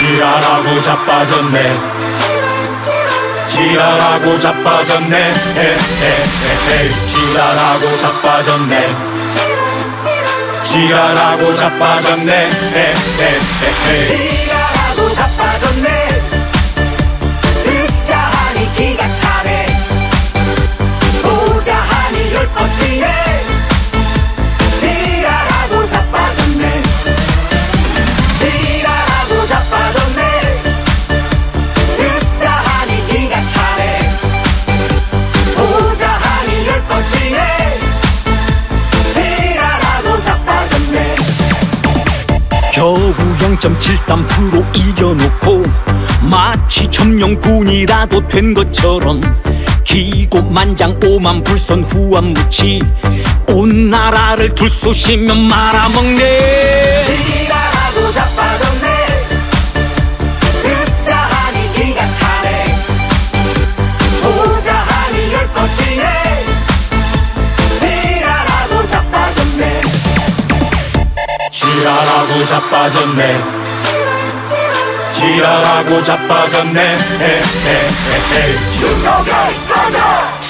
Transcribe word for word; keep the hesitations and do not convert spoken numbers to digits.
지랄하고 자빠졌네. 지랄하고 자빠졌네. 에에에에 지랄하고 자빠졌네. 지랄하고 자빠졌네. 에에에에 지랄하고 자빠졌네. 듣자 하니 기가 차네. 보자 하니 열 뻗치네. 지랄하고 자빠졌네. 지랄하고 자빠졌네. 듣자 하니 기가 차네. 보자 하니 열 뻗치네. 지랄하고 자빠졌네. 겨우 영 점 칠삼 퍼센트 이겨놓고 마치 점령군이라도 된 것처럼 기고만장 오만불선 후한무치 온 나라를 둘쏘시면 말아먹네. 지랄하고 자빠졌네. 듣자 하니 기가 차네. 보자 하니 열 뻗치네. 지랄하고 자빠졌네. 지랄하고 자빠졌네. 지랄하고 자빠졌네. 에에에에 주석에 꺼져.